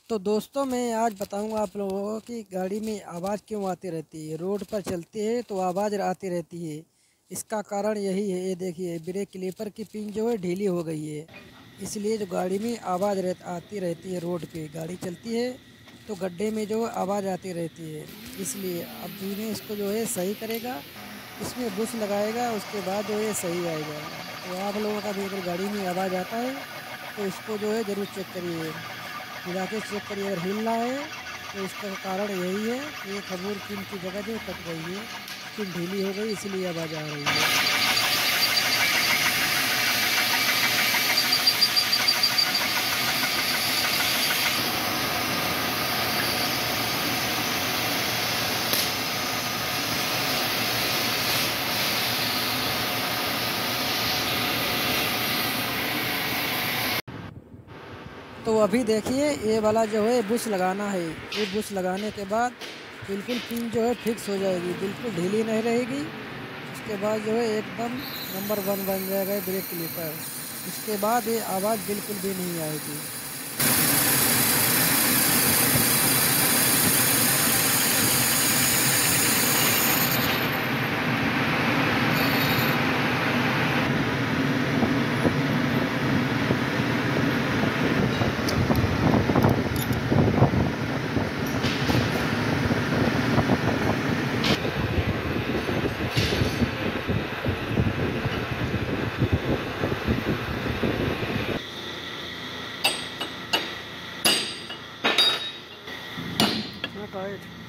तो दोस्तों मैं आज बताऊंगा आप लोगों को कि गाड़ी में आवाज़ क्यों आती रहती है। रोड पर चलती है तो आवाज़ आती रहती है। इसका कारण यही है, ये देखिए ब्रेक क्लीपर की पिन जो है ढीली हो गई है। इसलिए जो गाड़ी में आवाज़ आती रहती है। रोड पे गाड़ी चलती है तो गड्ढे में जो है आवाज़ आती रहती है। इसलिए अब ने इसको जो है सही करेगा, इसमें बुश लगाएगा, उसके बाद जो है सही आएगा। तो आप लोगों का भी अगर गाड़ी में आवाज़ आता है तो इसको जो है ज़रूर चेक करिए, हिला के चेक करिए। अगर हिल रहा है तो इसका कारण यही है कि ये खबूर पिन की जगह जो कट गई है, पिन ढीली हो गई, इसीलिए आवाज़ आ रही है। तो अभी देखिए ये वाला जो है बुश लगाना है। ये बुश लगाने के बाद बिल्कुल पिन जो है फिक्स हो जाएगी, बिल्कुल ढीली नहीं रहेगी। उसके बाद जो है एकदम नंबर 1 बन जाएगा ब्रेक क्लीपर। उसके बाद ये आवाज़ बिल्कुल भी नहीं आएगी। हाँ,